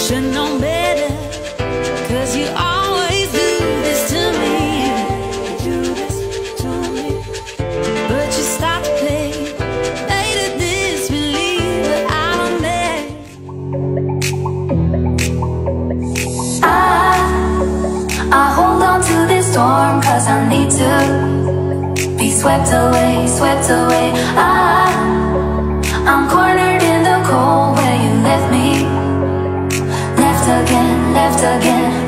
Should know better, 'cause you always do this to me. You do this to me, but you stop to play. Later disbelieve that I don't make. I hold on to this storm 'cause I need to be swept away, swept away. I'm cornered in the cold where you left me. Left again, left again.